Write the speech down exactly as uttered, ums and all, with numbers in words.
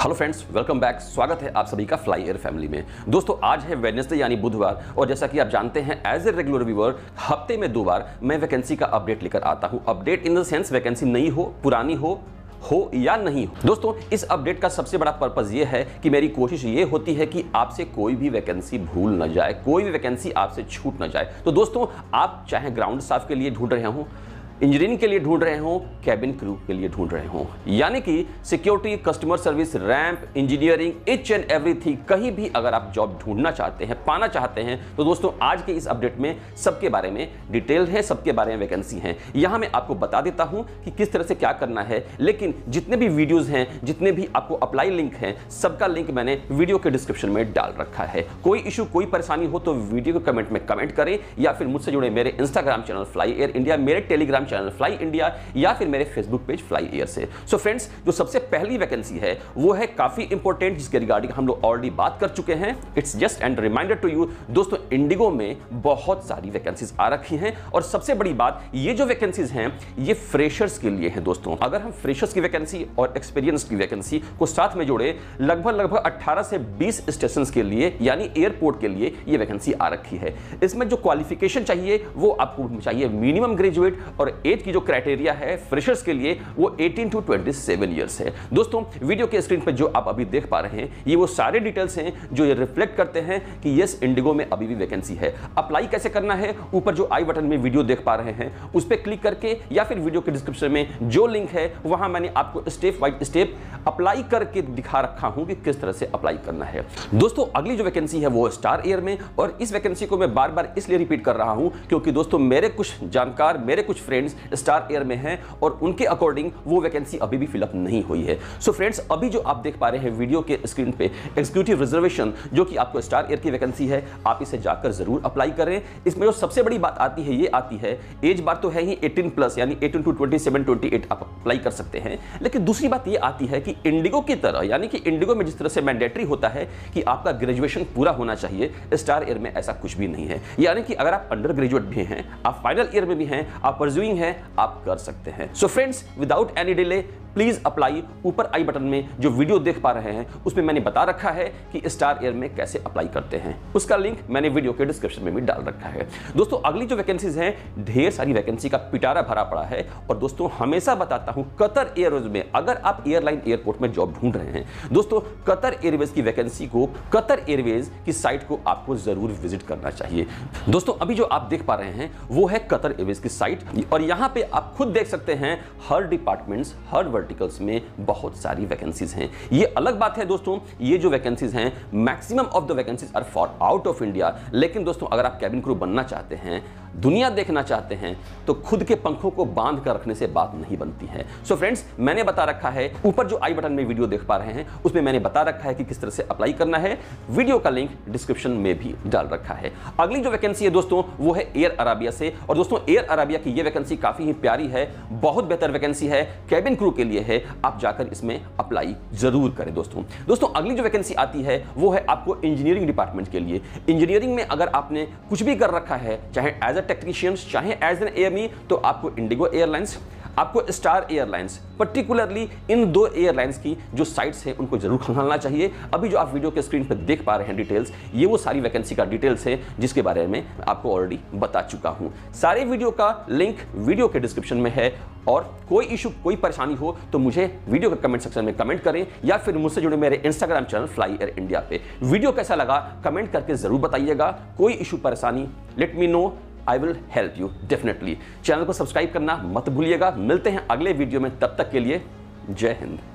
Hello friends, welcome back. स्वागत है आप सभी का फ्लाई एयर फैमिली में। दोस्तों, आज है वेडनेसडे यानी बुधवार, और जैसा कि आप जानते हैं एज ए रेगुलर व्यूअर हफ्ते में दो बार मैं वैकेंसी का अपडेट लेकर आता हूं। Update in the sense vacancy नई हो, पुरानी हो हो या नहीं हो। दोस्तों, इस अपडेट का सबसे बड़ा पर्पस ये है कि मेरी कोशिश ये होती है कि आपसे कोई भी वैकेंसी भूल न जाए, कोई भी वैकेंसी आपसे छूट न जाए। तो दोस्तों, आप चाहे ग्राउंड स्टाफ के लिए ढूंढ रहे हो, इंजीनियरिंग के लिए ढूंढ रहे हो, कैबिन क्रू के लिए ढूंढ रहे हो, यानी कि security, customer service, ramp, engineering, each and everything, कहीं भी अगर आप जॉब ढूंढना चाहते हैं, पाना चाहते हैं, तो दोस्तों आज के इस अपडेट में सबके बारे में डिटेल है, सबके बारे में वैकेंसी है। यहां मैं आपको बता देता हूं कि किस तरह से क्या करना है, लेकिन जितने भी वीडियोज हैं, जितने भी आपको अप्लाई लिंक हैं, सबका लिंक मैंने वीडियो के डिस्क्रिप्शन में डाल रखा है। कोई इशू, कोई परेशानी हो तो वीडियो के कमेंट में कमेंट करें, या फिर मुझसे जुड़े मेरे Instagram channel fly air India, मेरे टेलीग्राम चैनल फ्लाई इंडिया, या फिर मेरे फेसबुक पेज फ्लाई एयर से। सो फ्रेंड्स, जो सबसे पहली वैकेंसी है वो है काफी इंपॉर्टेंट, जिसके रिगार्डिंग हम लोग ऑलरेडी बात कर चुके हैं। It's just and reminder to you. दोस्तों, इंडिगो में बहुत सारी वैकेंसीज आ रखी हैं, और सबसे बड़ी बात, ये जो वैकेंसीज हैं ये फ्रेशर्स के लिए हैं। दोस्तों, अगर हम फ्रेशर्स की वैकेंसी और एक्सपीरियंस की वैकेंसी को साथ में जोड़े, लगभग लगभग अठारह से बीस स्टेशन के लिए यानी एयरपोर्ट के लिए ये वैकेंसी आ रखी है। इसमें जो क्वालिफिकेशन चाहिए वो आपको चाहिए मिनिमम ग्रेजुएट, और एज की जो क्राइटेरिया है फ्रेशर्स के लिए वो अठारह टू सत्ताईस इयर्स है। दोस्तों, वीडियो के स्क्रीन पर जो आप अभी देख पा रहे हैं ये वो सारे डिटेल्स हैं जो ये रिफ्लेक्ट करते हैं कि यस, इंडिगो में अभी भी वैकेंसी है। अप्लाई कैसे करना है, ऊपर जो आई बटन में वीडियो देख पा रहे हैं उस पर क्लिक करके, या फिर वीडियो के डिस्क्रिप्शन में जो लिंक है वहां मैंने आपको स्टेप बाय स्टेप अप्लाई करके दिखा रखा हूं कि किस तरह से अप्लाई करना है। दोस्तों, अगली जो वैकेंसी है वो स्टार एयर में, और इस वैकेंसी को मैं बार बार इसलिए रिपीट कर रहा हूं क्योंकि दोस्तों मेरे कुछ जानकार, मेरे कुछ फ्रेंड्स स्टार एयर में हैं, और उनके अकॉर्डिंग वो वैकेंसी अभी भी फिलअप नहीं हुई है। सो फ्रेंड्स, अभी जो आप देख पा रहे हैं वीडियो के स्क्रीन पे एग्जीक्यूटिव रिजर्वेशन, जो कि आपको स्टार एयर की वैकेंसी है, आप इसे जाकर जरूर अप्लाई करें। इसमें जो सबसे बड़ी बात आती है ये आती है, एज बार तो है ही अठारह प्लस, यानी अठारह टू सत्ताईस, अट्ठाईस आप अप्लाई कर सकते हैं, लेकिन दूसरी बात ये आती है कि इंडिगो की तरह, यानी कि इंडिगो में जिस तरह से मैंडेटरी होता है कि आपका ग्रेजुएशन पूरा होना चाहिए, स्टार एयर में ऐसा कुछ भी नहीं है। यानी कि अगर आप अंडर ग्रेजुएट भी हैं, आप फाइनल ईयर में भी हैं, आप परस्यूइंग हैं, आप कर सकते हैं। So friends, without any delay please apply. ऊपर आई बटन में जो वीडियो देख पा रहे हैं उसमें मैंने बता रखा है कि स्टार एयर में कैसे अप्लाई करते हैं, उसका लिंक मैंने वीडियो के डिस्क्रिप्शन में भी डाल रखा है। दोस्तों, अगली जो वैकेंसीज हैं, ढेर सारी वैकेंसी का पिटारा भरा पड़ा है, और दोस्तों हमेशा बताता हूं कतर एयरवेज में अगर आप एयरलाइन एयरपोर्ट में जॉब ढूंढ रहे हैं, दोस्तों कतर एयरवेज की वैकेंसी को, कतर एयरवेज की साइट को आपको जरूर विजिट करना चाहिए। दोस्तों, अभी जो आप देख पा रहे हैं वो है कतर एयरवेज की साइट, और यहां पे आप खुद देख सकते हैं हर डिपार्टमेंट्स, हर वर्टिकल्स में बहुत सारी वैकेंसीज हैं। ये अलग बात है दोस्तों, ये जो वैकेंसीज हैं maximum of the vacancies are for out of India, लेकिन दोस्तों अगर आप कैबिन क्रू बनना चाहते हैं, दुनिया देखना चाहते हैं, तो खुद के पंखों को बांध कर रखने से बात नहीं बनती है। सो फ्रेंड्स, मैंने बता रखा है, ऊपर जो आई बटन में वीडियो देख पा रहे हैं उसमें मैंने बता रखा है कि किस तरह से अप्लाई करना है, वीडियो का लिंक डिस्क्रिप्शन में भी डाल रखा है। अगली जो वैकेंसी है दोस्तों वो है एयर अराबिया से, और दोस्तों एयर अराबिया की ये वैकेंसी काफी ही प्यारी है, बहुत बेहतर वैकेंसी है, कैबिन क्रू के लिए है, आप जाकर इसमें अप्लाई जरूर करें। दोस्तों दोस्तों अगली जो वैकेंसी आती है वो है आपको इंजीनियरिंग डिपार्टमेंट के लिए। इंजीनियरिंग में अगर आपने कुछ भी कर रखा है, चाहे एज अ टेक्नीशियंस, चाहे एज एन एएमई, तो आपको इंडिगो एयरलाइंस, आपको स्टार एयरलाइंस, पर्टिकुलरली इन दो एयरलाइंस की जो साइट्स हैं उनको जरूर खंगालना चाहिए। अभी जो आप वीडियो के स्क्रीन पर देख पा रहे हैं डिटेल्स, ये वो सारी वैकेंसी का डिटेल्स है जिसके बारे में आपको ऑलरेडी बता चुका हूं। सारे वीडियो का लिंक वीडियो के डिस्क्रिप्शन में है, और कोई इशू, कोई परेशानी हो तो मुझे वीडियो के कमेंट सेक्शन में कमेंट करें, या फिर मुझसे जुड़े मेरे Instagram channel fly air India पे। वीडियो कैसा लगा कमेंट करके जरूर बताइएगा। कोई इशू, परेशानी, let me know, I will help you definitely. Channel को सब्सक्राइब करना मत भूलिएगा। मिलते हैं अगले वीडियो में, तब तक के लिए जय हिंद।